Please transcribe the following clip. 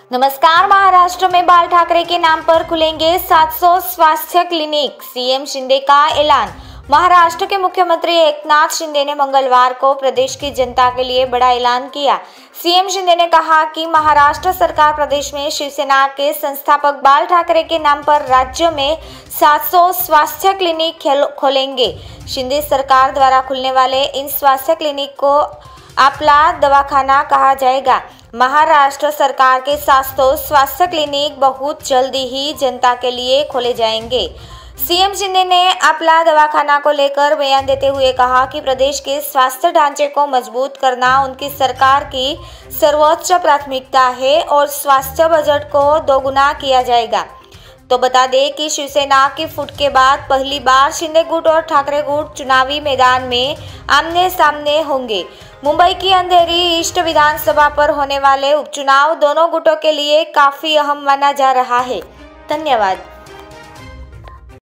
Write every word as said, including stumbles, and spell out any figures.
नमस्कार। महाराष्ट्र में बाल ठाकरे के नाम पर खुलेंगे सात सौ स्वास्थ्य क्लिनिक, सीएम शिंदे का ऐलान। महाराष्ट्र के मुख्यमंत्री एकनाथ शिंदे ने मंगलवार को प्रदेश की जनता के लिए बड़ा ऐलान किया। सीएम शिंदे ने कहा कि महाराष्ट्र सरकार प्रदेश में शिवसेना के संस्थापक बाल ठाकरे के नाम पर राज्य में सात सौ स्वास्थ्य क्लिनिक खोलेंगे। शिंदे सरकार द्वारा खुलने वाले इन स्वास्थ्य क्लिनिक को आपला दवाखाना कहा जाएगा। महाराष्ट्र सरकार के सात सौ स्वास्थ्य क्लिनिक बहुत जल्दी ही जनता के लिए खोले जाएंगे। सीएम शिंदे ने आपला दवाखाना को लेकर बयान देते हुए कहा कि प्रदेश के स्वास्थ्य ढांचे को मजबूत करना उनकी सरकार की सर्वोच्च प्राथमिकता है और स्वास्थ्य बजट को दोगुना किया जाएगा। तो बता दें कि शिवसेना की फूट के बाद पहली बार शिंदे गुट और ठाकरे गुट चुनावी मैदान में आमने सामने होंगे। मुंबई की अंधेरी ईस्ट विधानसभा पर होने वाले उपचुनाव दोनों गुटों के लिए काफी अहम माना जा रहा है। धन्यवाद।